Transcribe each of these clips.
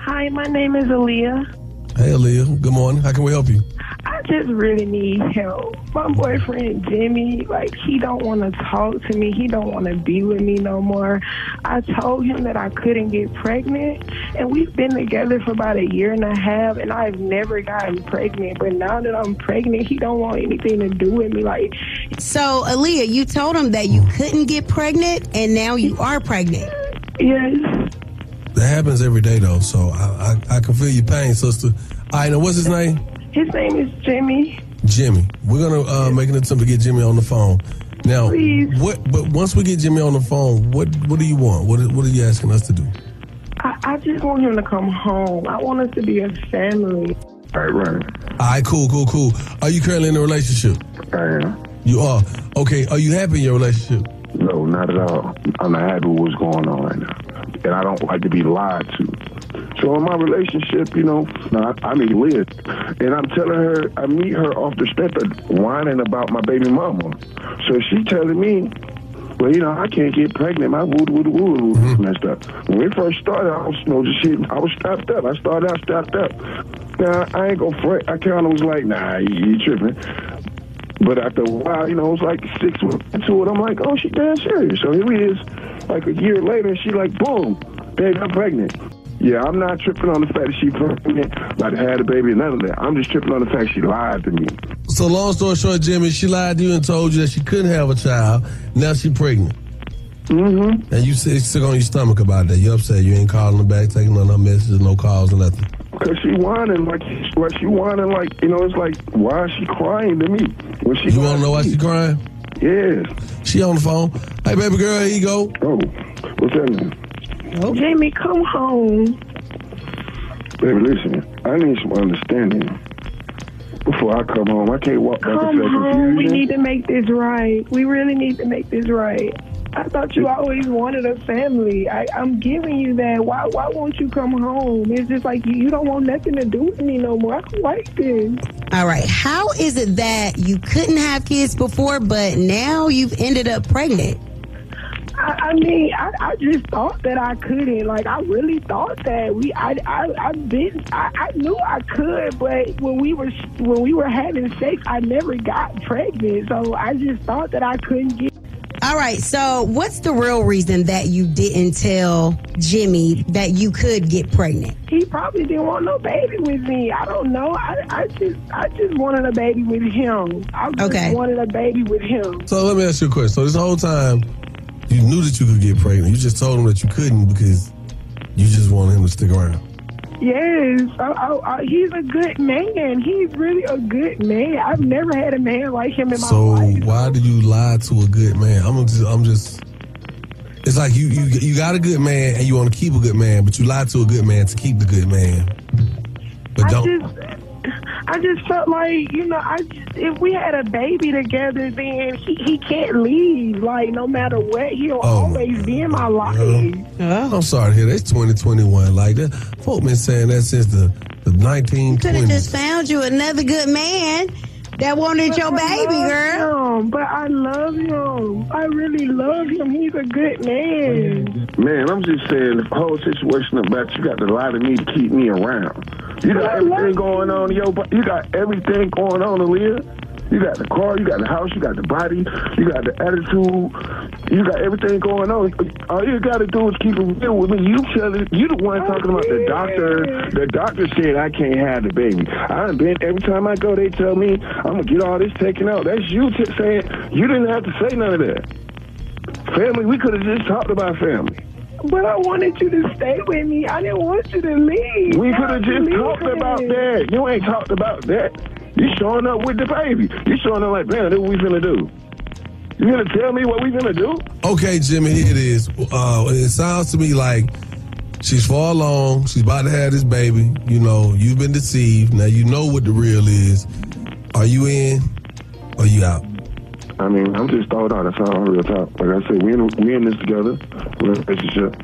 Hi, my name is Aaliyah. Hey, Aaliyah. Good morning. How can we help you? I just really need help. My boyfriend, Jimmy, he don't want to talk to me. He don't want to be with me no more. I told him that I couldn't get pregnant, and we've been together for about 1.5 years, and I've never gotten pregnant. But now that I'm pregnant, he don't want anything to do with me. So, Aaliyah, you told him that you couldn't get pregnant, and now you are pregnant. Yes. That happens every day, though, so I can feel your pain, sister. All right, now, what's his name? His name is Jimmy. Jimmy. We're going to make an attempt to get Jimmy on the phone. Now, please. But once we get Jimmy on the phone, what do you want? What are you asking us to do? I just want him to come home. I want us to be a family. All right. All right, cool. Are you currently in a relationship? I am. You are? Okay, are you happy in your relationship? No, not at all. I'm not happy with what's going on right now. And I don't like to be lied to. So in my relationship, I need to live. And I'm telling her, I meet her off the step of whining about my baby mama. So she telling me, well, I can't get pregnant. My woo messed up. When we first started, I was strapped up. I started out strapped up. Now, I ain't gonna fret. I kind of was like, nah, you tripping. But after a while, it was like 6 months into it. I'm like, oh, she damn serious. So here we is, like 1 year later, she like, boom, babe, I'm pregnant. Yeah, I'm not tripping on the fact that she's pregnant, like had a baby, none of that. I'm just tripping on the fact she lied to me. So long story short, Jimmy, she lied to you and told you that she couldn't have a child. Now she's pregnant. Mm-hmm. And you sick on your stomach about that. You upset. You ain't calling her back, taking none of her messages, no calls or nothing. Because she whining it's like, why is she crying to me? You want to know why she crying? Yes. She on the phone. Hey, baby girl, here you go. Oh, what's that? Oh. Jamie, come home. Baby, listen, I need some understanding. Before I come home, I can't walk back Come and home. We need to make this right. We really need to make this right. I thought you always wanted a family. I'm giving you that. Why won't you come home? It's just like you don't want nothing to do with me no more. I don't like this. All right. How is it that you couldn't have kids before, but now you've ended up pregnant? I I just thought that I couldn't. I really thought that I knew I could, but when we were having sex, I never got pregnant. So I just thought that I couldn't get. All right, so what's the real reason that you didn't tell Jimmy that you could get pregnant? He probably didn't want no baby with me. I don't know. I just wanted a baby with him. I just wanted a baby with him. So let me ask you a question. So this whole time, you knew that you could get pregnant. You just told him that you couldn't because you just wanted him to stick around. Yes, he's a good man. He's really a good man. I've never had a man like him in my life. So why do you lie to a good man? I'm just. It's like you got a good man and you want to keep a good man, but you lie to a good man to keep the good man. But I just felt like, if we had a baby together, then he can't leave. No matter what, he'll always be in my life. I'm sorry to hear that. It's 2021. That folk been saying that since the 1920s. Could have just found you another good man that wanted your baby, girl. But I love him. I really love him. He's a good man. Man, I'm just saying, the whole situation about you got to lie to me to keep me around. You got everything going on, you got everything going on, Aaliyah. You got the car, you got the house, you got the body, you got the attitude, you got everything going on. All you got to do is keep it real with me. You the one talking about the doctor. The doctor said I can't have the baby. Every time I go, they tell me I'm going to get all this taken out. That's you saying, you didn't have to say none of that. Family, we could have just talked about family. But I wanted you to stay with me. I didn't want you to leave. We could have just talked about that. You ain't talked about that. You showing up with the baby. You showing up like, man, what we finna do? You gonna tell me what we finna do? Okay, Jimmy, here it is. It sounds to me like she's far along. She's about to have this baby. You've been deceived. Now you know what the real is. Are you in or you out? I'm just thought out. That's all real talk. Like I said, we in this together. We're in a relationship.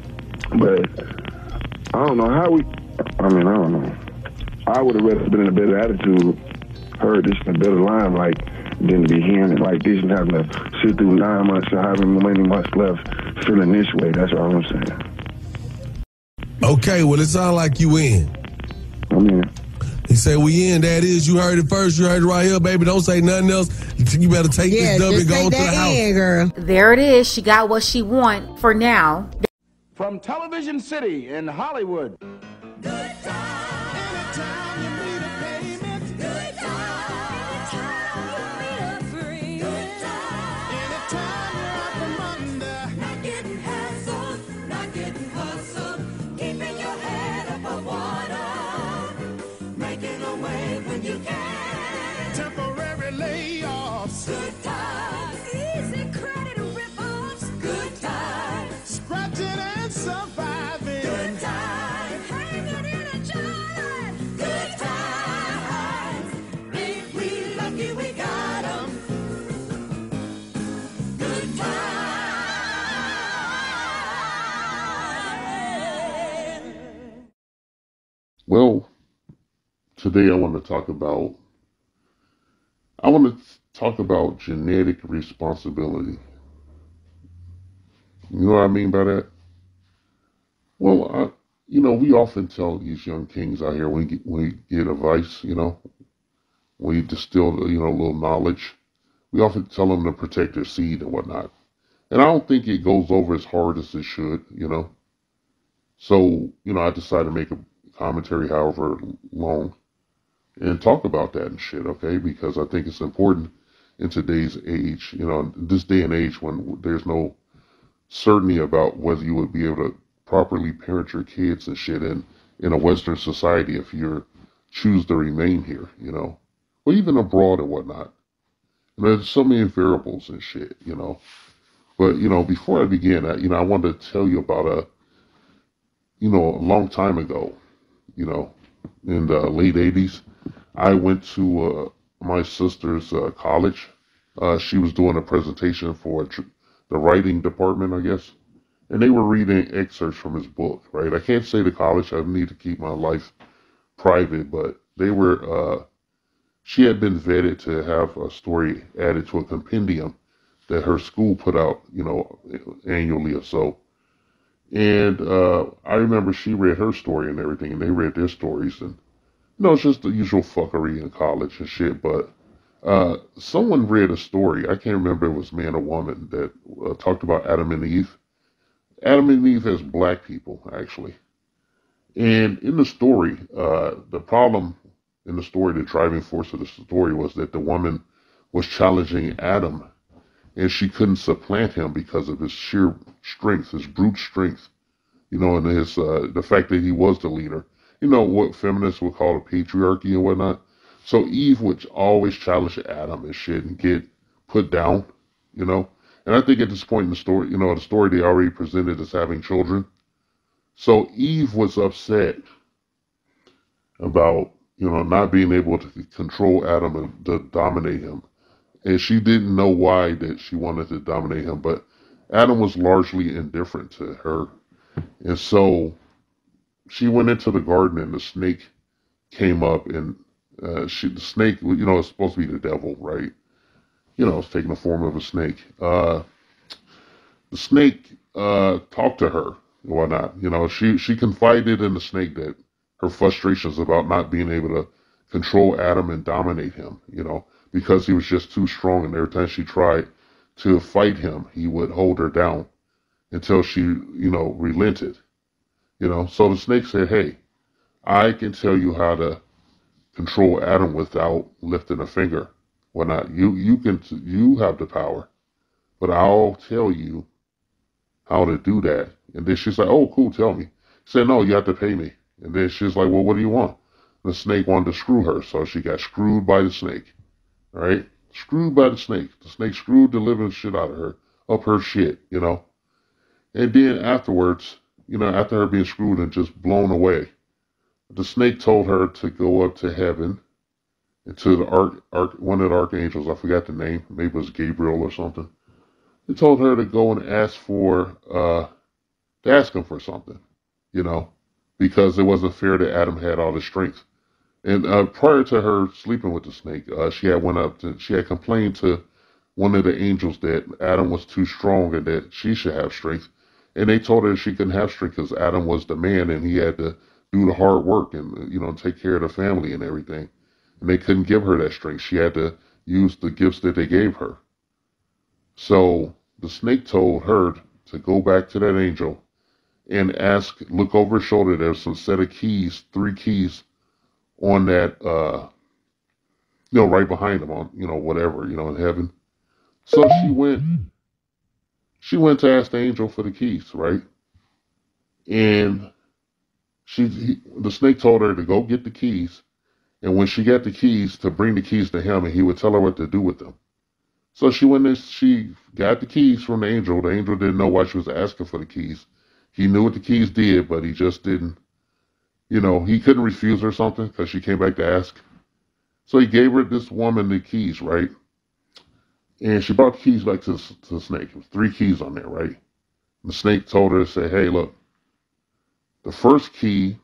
But I don't know how I don't know. I would have rather been in a better attitude, heard this in a better limelight, than to be hearing it like this and having to sit through 9 months or having many months left feeling this way. That's all I'm saying. Okay, well, it sounds like you in. I'm in. He said, we in. That is, you heard it first. You heard it right here, baby. Don't say nothing else. You better take this dub and go to the house. In, girl. There it is. She got what she want for now. From Television City in Hollywood. Good time. Anytime you need a payment. Good time. Anytime you need a free. Good time. Anytime you're out from under. Not getting hassled. Not getting hustled. Keeping your head above water. Making a way when you can. Temporary layoffs. Good time. Easy credit rip-offs. Good time. Scratching and surviving. Good time. Hanging in a job. Good times. Ain't we lucky we got 'em? Good times. Well, today I want to talk about genetic responsibility. You know what I mean by that? Well, we often tell these young kings out here when we get advice, we distill, a little knowledge. We often tell them to protect their seed and whatnot. And I don't think it goes over as hard as it should, So, I decided to make a commentary however long and talk about that and shit, okay? Because I think it's important in today's age, this day and age when there's no certainty about whether you would be able to properly parent your kids and shit in a Western society if you choose to remain here, or even abroad and whatnot. And there's so many variables and shit, But, before I begin, I wanted to tell you about a long time ago, in the late 80s, I went to my sister's college. She was doing a presentation for the writing department, I guess. And they were reading excerpts from his book, right? I can't say the college. I need to keep my life private, but they were, she had been vetted to have a story added to a compendium that her school put out, annually or so. And I remember she read her story and everything, and they read their stories. And, it's just the usual fuckery in college and shit. But someone read a story, I can't remember if it was man or woman, that talked about Adam and Eve. Adam and Eve as black people, actually. And in the story, the problem in the story, the driving force of the story was that the woman was challenging Adam, and she couldn't supplant him because of his sheer strength, his brute strength, and his the fact that he was the leader. What feminists would call a patriarchy and whatnot. So Eve would always challenge Adam and shit and get put down, And I think at this point in the story, the story they already presented as having children. So Eve was upset about, not being able to control Adam and to dominate him. And she didn't know why that she wanted to dominate him, but Adam was largely indifferent to her. And so she went into the garden and the snake came up and the snake, is supposed to be the devil, right? It's taking the form of a snake. The snake talked to her and whatnot. She confided in the snake that her frustrations about not being able to control Adam and dominate him, because he was just too strong, and every time she tried to fight him, he would hold her down until she, relented. So the snake said, hey, I can tell you how to control Adam without lifting a finger. Well, not you have the power, but I'll tell you how to do that. And then she's like, oh, cool, tell me. He said, no, you have to pay me. And then she's like, well, what do you want? The snake wanted to screw her, so she got screwed by the snake. All right? Screwed by the snake. The snake screwed the living shit out of her, up her shit, And then afterwards, after her being screwed and just blown away, the snake told her to go up to heaven and to the one of the archangels, I forgot the name, maybe it was Gabriel or something. He told her to go and ask him for something, because it wasn't fair that Adam had all the strength. And prior to her sleeping with the snake, she had complained to one of the angels that Adam was too strong and that she should have strength. And they told her she couldn't have strength because Adam was the man and he had to do the hard work and, take care of the family and everything. And they couldn't give her that strength. She had to use the gifts that they gave her. So the snake told her to go back to that angel and look over her shoulder. There's some set of keys, 3 keys on that, right behind him on, whatever, in heaven. So she went to ask the angel for the keys, right? And the snake told her to go get the keys. And when she got the keys, to bring the keys to him and he would tell her what to do with them. So she went and she got the keys from the angel. The angel didn't know why she was asking for the keys. He knew what the keys did, but he just didn't, he couldn't refuse her something because she came back to ask. So he gave her this woman the keys, right? And she brought the keys back to the snake. It was 3 keys on there, right? And the snake told her to say, hey, look, the first key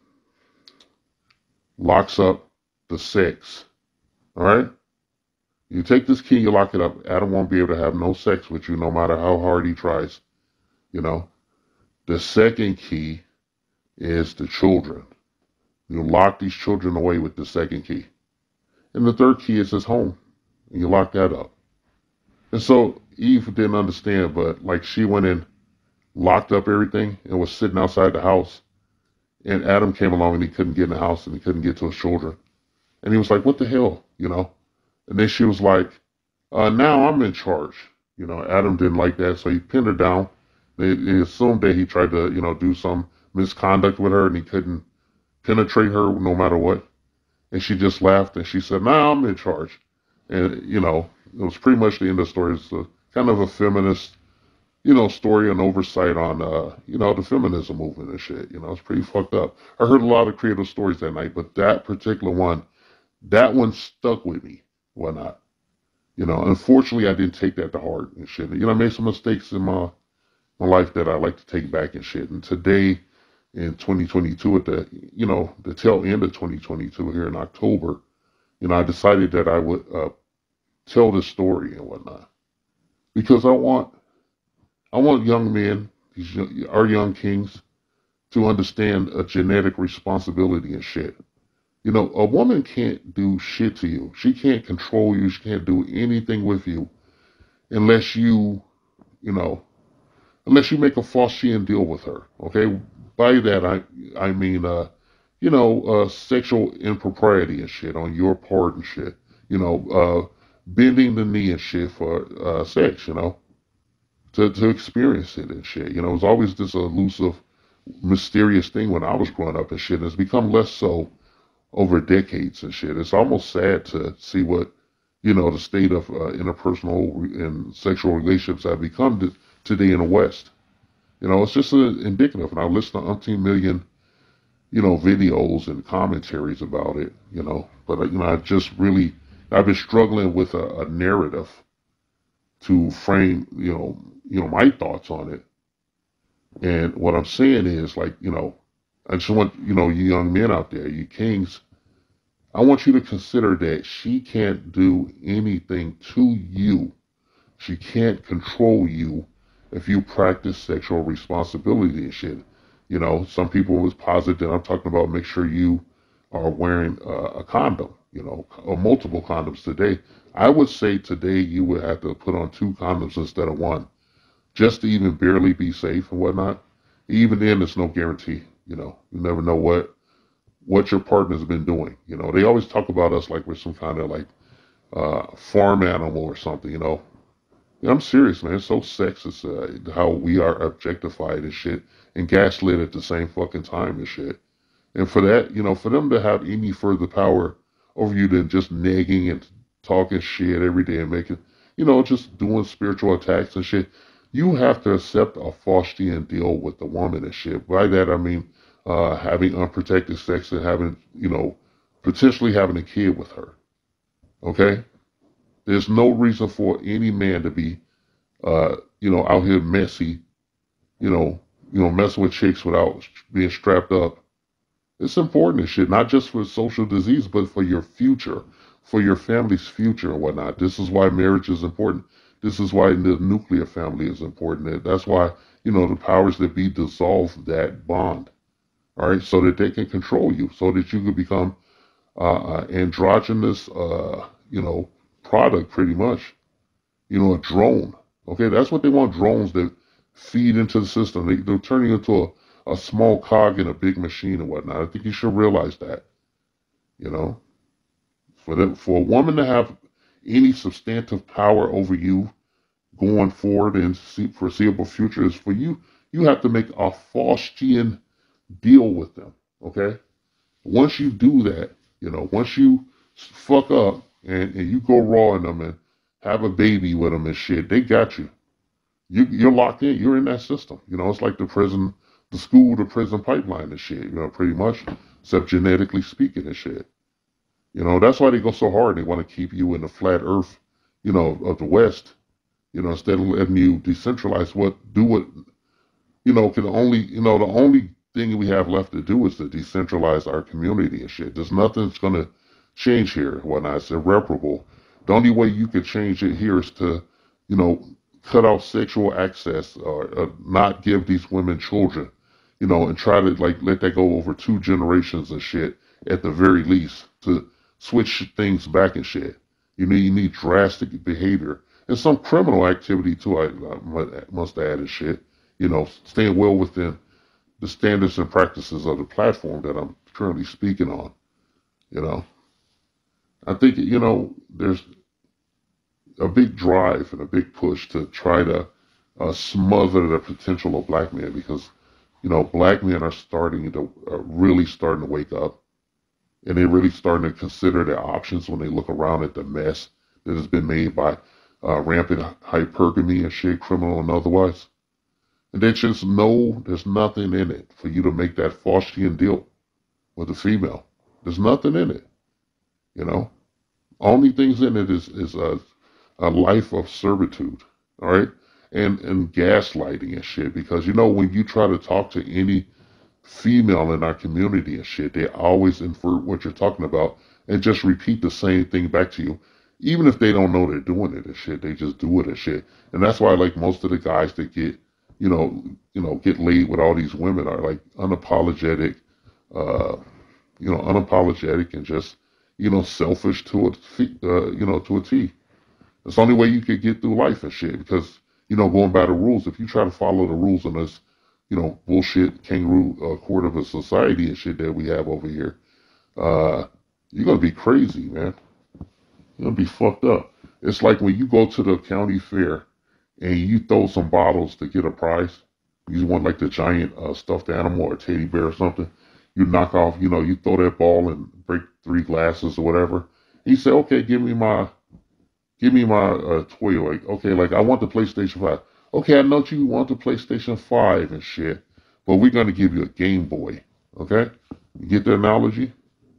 locks up the sex, all right? You take this key, you lock it up. Adam won't be able to have no sex with you no matter how hard he tries, The second key is the children. You lock these children away with the second key. And the third key is his home. And you lock that up. And so Eve didn't understand, but like she went in, locked up everything, and was sitting outside the house. And Adam came along and he couldn't get in the house and he couldn't get to his children. And he was like, what the hell, And then she was like, now I'm in charge. Adam didn't like that, so he pinned her down. They assumed that he tried to, do some misconduct with her and he couldn't penetrate her no matter what. And she just laughed and she said, now I'm in charge. And, it was pretty much the end of the story. It's kind of a feminist, story and oversight on, the feminism movement and shit. It's pretty fucked up. I heard a lot of creative stories that night, but that particular one, that one stuck with me, whatnot. Unfortunately, I didn't take that to heart and shit. I made some mistakes in my life that I like to take back and shit. And today, in 2022, at the tail end of 2022 here in October, I decided that I would tell this story and whatnot. Because I want young men, our young kings, to understand a genetic responsibility and shit. A woman can't do shit to you. She can't control you. She can't do anything with you unless you make a Faustian deal with her. Okay? By that, I mean, sexual impropriety and shit on your part and shit. Bending the knee and shit for sex, to experience it and shit. It was always this elusive, mysterious thing when I was growing up and shit. And it's become less so over decades and shit. It's almost sad to see what, the state of interpersonal and sexual relationships have become today in the West. It's just indicative. And I listen to umpteen million, videos and commentaries about it, But, I've been struggling with a narrative to frame, my thoughts on it. And what I'm saying is, I just want, you young men out there, you kings, I want you to consider that she can't do anything to you. She can't control you if you practice sexual responsibility and shit. Some people was positive that I'm talking about make sure you are wearing a condom, or multiple condoms today. I would say today you would have to put on 2 condoms instead of 1, just to even barely be safe and whatnot. Even then, there's no guarantee. You never know what your partner's been doing. They always talk about us like we're some kind of farm animal or something. I'm serious, man. It's so sexist how we are objectified and shit and gaslit at the same fucking time and shit. And for that, for them to have any further power over you than just nagging and talking shit every day and making, just doing spiritual attacks and shit, you have to accept a Faustian deal with the woman and shit. By that, I mean having unprotected sex and having, potentially having a kid with her. Okay? There's no reason for any man to be, out here messy, messing with chicks without being strapped up. It's important and shit, not just for social disease, but for your future, for your family's future and whatnot. This is why marriage is important. This is why the nuclear family is important. That's why, the powers that be dissolve that bond, all right, so that they can control you, so that you can become androgynous, product pretty much, a drone. Okay, that's what they want, drones that feed into the system. They're turning into a small cog in a big machine and whatnot. I think you should realize that, For a woman to have any substantive power over you going forward in foreseeable future is for you. You have to make a Faustian deal with them, okay? Once you do that, once you fuck up and you go raw in them and have a baby with them and shit, they got you. You're locked in. You're in that system. It's like the school to prison pipeline and shit, pretty much, except genetically speaking and shit. That's why they go so hard. They want to keep you in the flat earth, of the West, instead of letting you decentralize the only thing we have left to do is to decentralize our community and shit. There's nothing that's going to change here. Whatnot. It's irreparable. The only way you could change it here is to, cut out sexual access or not give these women children, and try to let that go over 2 generations and shit at the very least to switch things back and shit. You need drastic behavior and some criminal activity too. I must add and shit. Staying well within the standards and practices of the platform that I'm currently speaking on. I think there's a big drive and a big push to try to smother the potential of black men because black men are really starting to wake up. And they're really starting to consider their options when they look around at the mess that has been made by rampant hypergamy and shit, criminal and otherwise. And they just know there's nothing in it for you to make that Faustian deal with a female. There's nothing in it. Only things in it is a life of servitude, all right? And gaslighting and shit. Because, when you try to talk to any female in our community and shit, they always invert what you're talking about and just repeat the same thing back to you. Even if they don't know they're doing it and shit, they just do it and shit. And that's why most of the guys that get, get laid with all these women are unapologetic, unapologetic and just, selfish to a T. It's the only way you could get through life and shit because, going by the rules, if you try to follow the rules in this, bullshit kangaroo court of a society and shit that we have over here, you're going to be crazy, man. You're going to be fucked up. It's like when you go to the county fair and you throw some bottles to get a prize. You want the giant stuffed animal or teddy bear or something. You knock off, you throw that ball and break 3 glasses or whatever. He said, okay, give me my toy. I want the PlayStation 5. Okay, I know you want the PlayStation 5 and shit, but we're going to give you a Game Boy, okay? You get the analogy?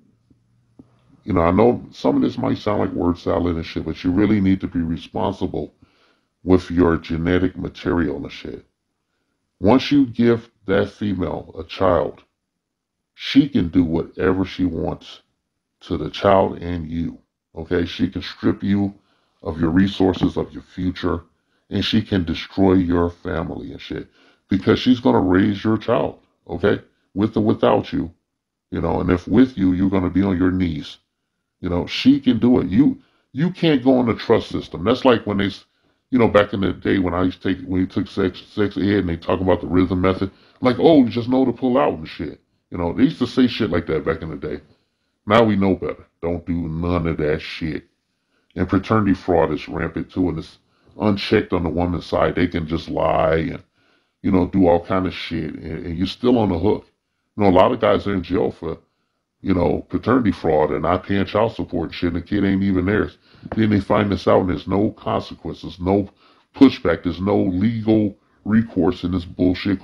I know some of this might sound like word salad and shit, but you really need to be responsible with your genetic material and shit. Once you give that female a child, she can do whatever she wants to the child and you, okay? She can strip you of your resources, of your future, and she can destroy your family and shit because she's going to raise your child, okay? With or without you, and if with you, you're going to be on your knees. She can do it. You can't go on the trust system. That's like when they, back in the day when when you took sex ed and they talk about the rhythm method, you just know to pull out and shit. They used to say shit like that back in the day. Now we know better. Don't do none of that shit. And paternity fraud is rampant too, and it's unchecked on the woman's side. They can just lie and, do all kind of shit, and you're still on the hook. A lot of guys are in jail for, paternity fraud and not paying child support and shit, and the kid ain't even theirs. Then they find this out and there's no consequences, no pushback, there's no legal recourse in this bullshit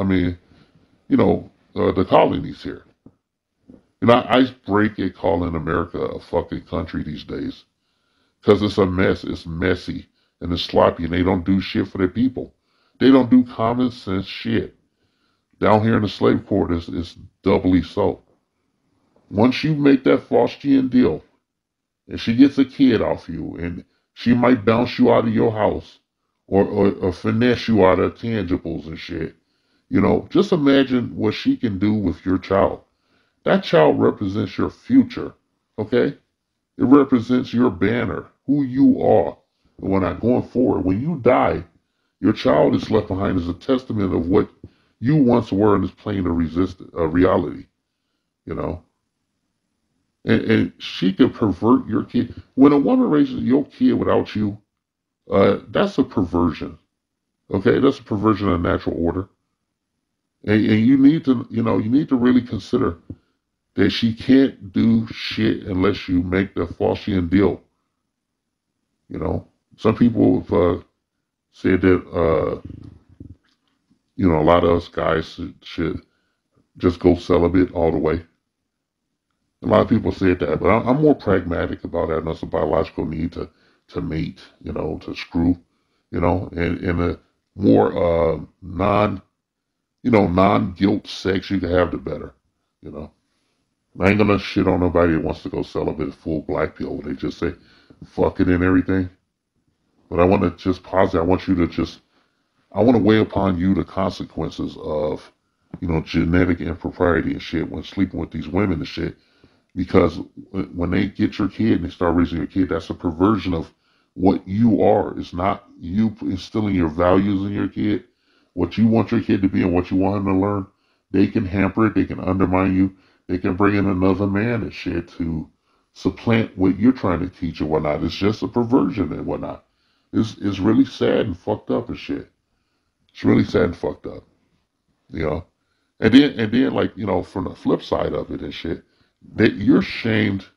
the colonies here. I break it calling America a fucking country these days. Because it's a mess, it's messy, and it's sloppy, and they don't do shit for their people. They don't do common sense shit. Down here in the slave quarters, it's doubly so. Once you make that Faustian deal, and she gets a kid off you, and She might bounce you out of your house or finesse you out of tangibles and shit. You know, just imagine what she can do with your child. That child represents your future, okay? It represents your banner, who you are. And when I'm going forward, when you die, your child is left behind as a testament of what you once were in this plane of reality, you know? And she can pervert your kid. When a woman raises your kid without you, that's a perversion, okay? That's a perversion of natural order. And you need to, you know, you need to really consider that she can't do shit unless you make the Faustian deal. You know, some people have said that, you know, a lot of us guys should just go celibate all the way. A lot of people said that, but I'm more pragmatic about that. And that's a biological need to mate, you know, to screw, you know, and a more non-guilt sex you can have, the better, you know. I ain't gonna shit on nobody that wants to go celibate full black pill when they just say fuck it and everything. But I want to just posit, I want to weigh upon you the consequences of, you know, genetic impropriety and shit when sleeping with these women and shit. Because when they get your kid and they start raising your kid, that's a perversion of what you are. It's not you instilling your values in your kid, what you want your kid to be and what you want him to learn. They can hamper it, they can undermine you. They can bring in another man and shit to supplant what you're trying to teach or whatnot. It's just a perversion and whatnot. It's really sad and fucked up and shit. It's really sad and fucked up. You know? And then like, you know, from the flip side of it and shit, you're shamed.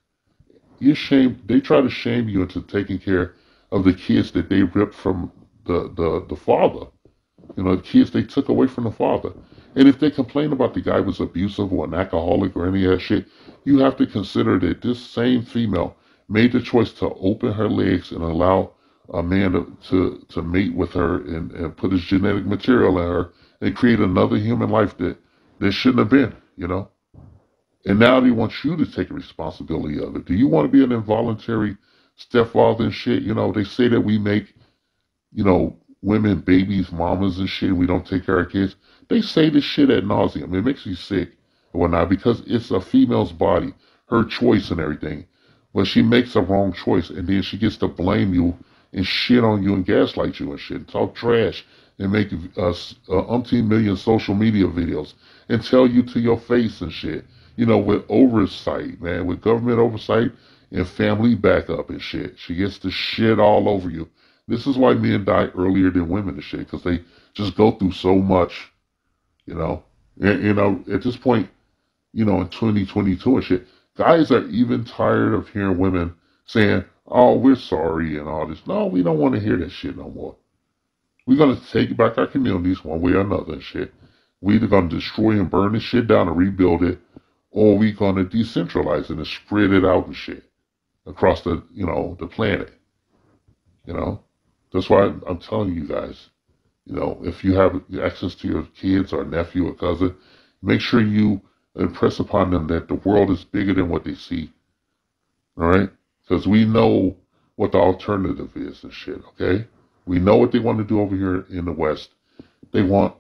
They try to shame you into taking care of the kids that they ripped from the father. You know, the kids they took away from the father. And if they complain about the guy was abusive or an alcoholic or any of that shit, you have to consider that this same female made the choice to open her legs and allow a man to mate with her and put his genetic material in her and create another human life that shouldn't have been, you know. And now they want you to take responsibility of it. Do you want to be an involuntary stepfather and shit? You know, they say that we make, you know, women, babies, mamas and shit. We don't take care of our kids. They say this shit ad nauseum. It makes me sick and whatnot because it's a female's body, her choice and everything. But she makes a wrong choice and then she gets to blame you and shit on you and gaslight you and shit. And talk trash and make umpteen million social media videos and tell you to your face and shit. You know, with oversight, man, with government oversight and family backup and shit. She gets to shit all over you. This is why men die earlier than women and shit, because they just go through so much, you know. And, you know, at this point, you know, in 2022 and shit, guys are even tired of hearing women saying, oh, we're sorry and all this. No, we don't want to hear that shit no more. We're going to take back our communities one way or another and shit. We're either going to destroy and burn this shit down and rebuild it, or we're going to decentralize it and spread it out and shit across the, you know, the planet, you know. That's why I'm telling you guys, you know, if you have access to your kids or nephew or cousin, make sure you impress upon them that the world is bigger than what they see. All right? Because we know what the alternative is and shit, okay? We know what they want to do over here in the West. They want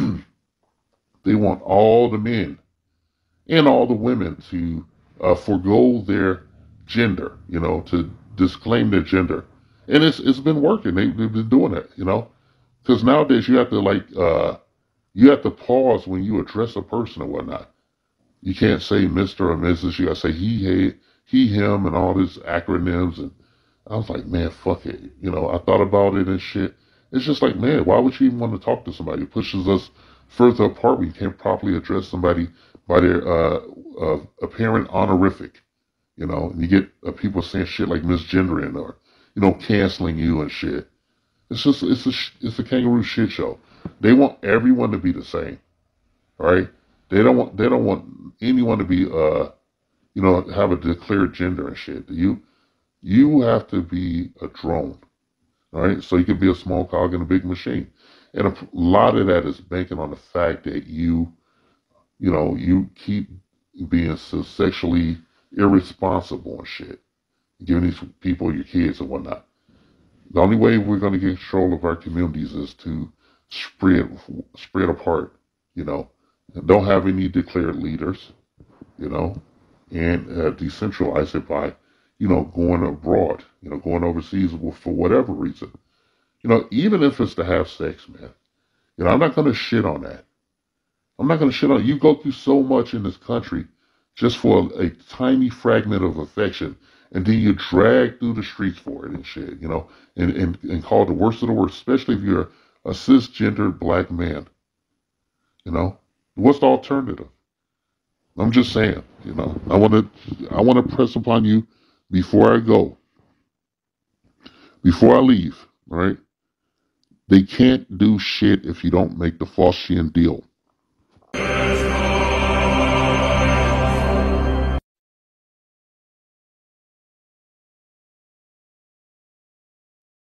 they want all the men and all the women to forego their gender, you know, to disclaim their gender. And it's been working. They've been doing it, you know. Because nowadays you have to you have to pause when you address a person or whatnot. You can't say Mr. or Mrs. You got to say he, him, and all these acronyms. And I was like, man, fuck it. You know, I thought about it and shit. It's just like, man, why would you even want to talk to somebody? It pushes us further apart. We can't properly address somebody by their apparent honorific, you know. And you get people saying shit like misgendering or, you know, canceling you and shit. It's just, it's a kangaroo shit show. They want everyone to be the same, right? They don't want anyone to be, you know, have a declared gender and shit. You have to be a drone, all right? So you can be a small cog in a big machine. And a lot of that is banking on the fact that you know, you keep being so sexually irresponsible and shit, giving these people your kids and whatnot. The only way we're going to get control of our communities is to spread apart, you know, and don't have any declared leaders, you know, and decentralize it by, you know, going abroad, you know, going overseas for whatever reason. You know, even if it's to have sex, man, you know, I'm not going to shit on that. I'm not going to shit on it. You go through so much in this country just for a tiny fragment of affection, and then you drag through the streets for it and shit, you know, and call the worst of the worst, especially if you're a cisgendered black man. You know, what's the alternative? I'm just saying, you know, I want to press upon you before I go, before I leave, all right? They can't do shit if you don't make the Faustian deal.